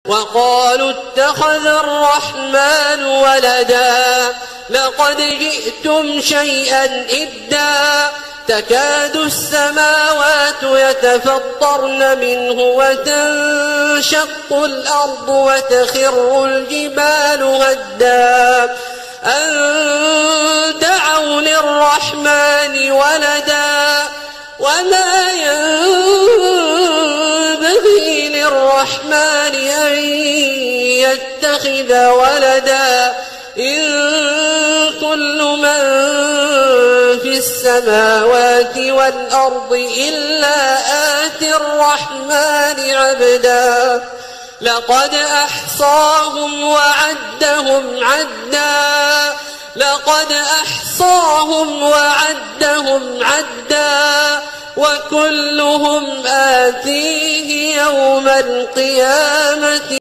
وقالوا اتخذ الرحمن ولدا لقد جئتم شيئا إدا تكاد السماوات يتفطرن منه وتنشق الأرض وتخر الجبال هدا أن دعوا للرحمن ولدا وما ينبغي للرحمن أن يتخذ ولدا إن كل من في السماوات والأرض إلا آتي الرحمن عبدا لقد أحصاهم وعدهم عدا وكلهم آتيه يوم القيامة